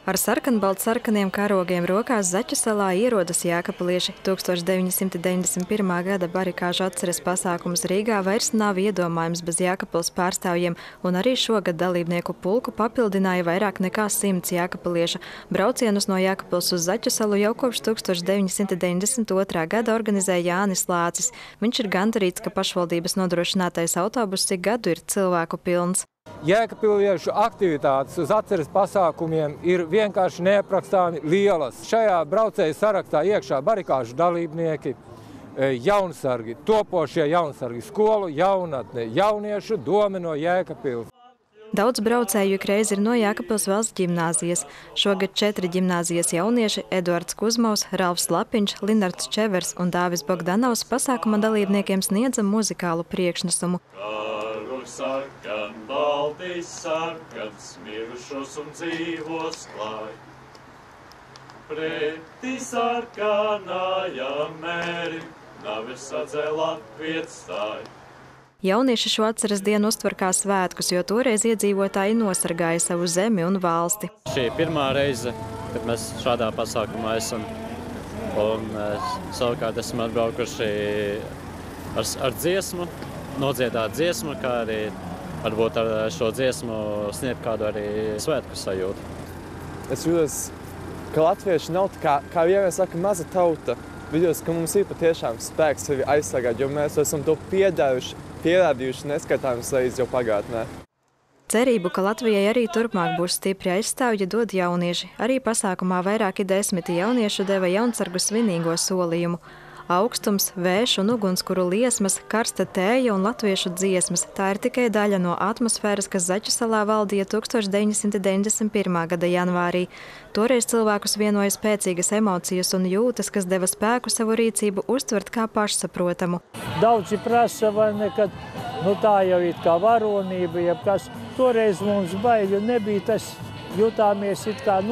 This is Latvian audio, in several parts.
Ar sarkanbaltsarkaniem karogiem rokās Zaķu salā ierodas jēkabpilieši. 1991. gada barikāžu atceres pasākums Rīgā vairs nav iedomājams bez Jēkabpils pārstāvjiem, un arī šogad dalībnieku pulku papildināja vairāk nekā 100 jēkabpiliešu. Braucienus no Jēkabpils uz Zaķu salu jau kopš 1992. gada organizē Jānis Lācis. Viņš ir gandarīts, ka pašvaldības nodrošinātais autobuss ik gadu ir cilvēku pilns. Jēkabpiliešu aktivitātes uz atceres pasākumiem ir vienkārši neaprakstāmi lielas. Šajā braucēju sarakstā iekšā barikāžu dalībnieki, jaunsargi, topošie jaunsargi, skolu jaunatne, jauniešu dome no Jēkabpils. Daudz braucēju ikreiz ir no Jēkabpils valsts ģimnāzijas. Šogad 4 ģimnāzijas jaunieši – Eduards Kuzmaus, Ralfs Lapiņš, Linards Čevers un Dāvis Bogdanovs pasākuma dalībniekiem sniedza muzikālu priekšnesumu. Sarkan, baltīs sarkans, mirušos un dzīvos klāj. Pretī sarkanājam mēri, navis sadzē Latvijas stāj. Jaunieši šo atceres dienu uztver kā svētkus, jo toreiz iedzīvotāji nosargāja savu zemi un valsti. Šī ir pirmā reize, kad mēs šādā pasākumā esam. Un savukārt esam atbraukuši ar dziesmu, nodziedāt dziesmu, kā arī varbūt ar šo dziesmu sniegt kādu arī svētku sajūtu. Es jūtos, ka latvieši nav kā vienmēr saka, maza tauta. Jūtos, ka mums ir patiešām spēks sevi aizsargāt, jo mēs esam to pierādījuši neskaitāmas reizes jau pagātnē. Cerību, ka Latvijai arī turpmāk būs stipri aizstāvji, dod jaunieši. Arī pasākumā vairāki 10 jauniešu deva jaunsargu svinīgo solījumu. Augstums, vējš un ugunskura liesmas, karsta tēja un latviešu dziesmas. Tā ir tikai daļa no atmosfēras, kas Zaķu salā valdīja 1991. gada janvārī. Toreiz cilvēkus vienoja spēcīgas emocijas un jūtas, kas deva spēku savu rīcību uztvert kā pašsaprotamu. Daudzi prasa, vai nekad, tā jau ir kā varonība, jeb kas. Toreiz mums baiļu nebija, tas jutāmies it kā,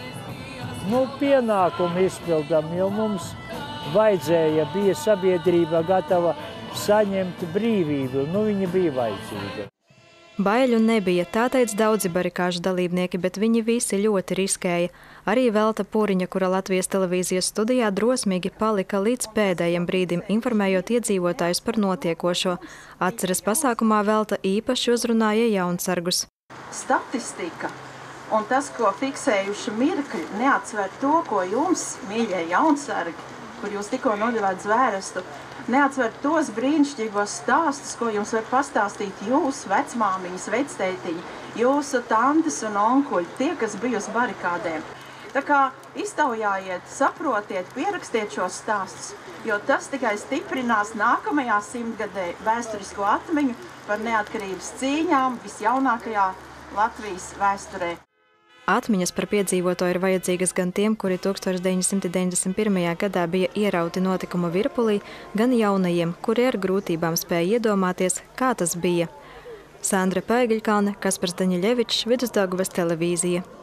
pienākumu izpildam, jo mums vajadzēja, bija sabiedrība gatava saņemt brīvību, viņa bija vajadzīga. Baiļu nebija, tā teica daudzi barikāžu dalībnieki, bet viņi visi ļoti riskēja. Arī Velta Pūriņa, kura Latvijas televīzijas studijā drosmīgi palika līdz pēdējiem brīdim, informējot iedzīvotājus par notiekošo. Atceres pasākumā Velta īpaši uzrunāja jaunsargus. Statistika un tas, ko fiksējuši mirkļi, neatsver to, ko jums, mīļie jaunsargi, kur jūs tikko nodevāt zvērestu, neatsver tos brīnišķīgos stāstus, ko jums var pastāstīt jūsu vecmāmiņas, vectētiņi, jūsu tantes un onkuļi, tie, kas bija uz barikādēm. Tā kā iztaujājiet, saprotiet, pierakstiet šos stāstus, jo tas tikai stiprinās nākamajā simtgadē vēsturisko atmiņu par neatkarības cīņām visjaunākajā Latvijas vēsturē. Atmiņas par piedzīvoto ir vajadzīgas gan tiem, kuri 1991. gadā bija ierauti notikuma virpulī, gan jaunajiem, kuri ar grūtībām spēja iedomāties, kā tas bija. Sandra Pēgiļkalne, Kaspars Daņiļevičs, Vidusdaugavas televīzija.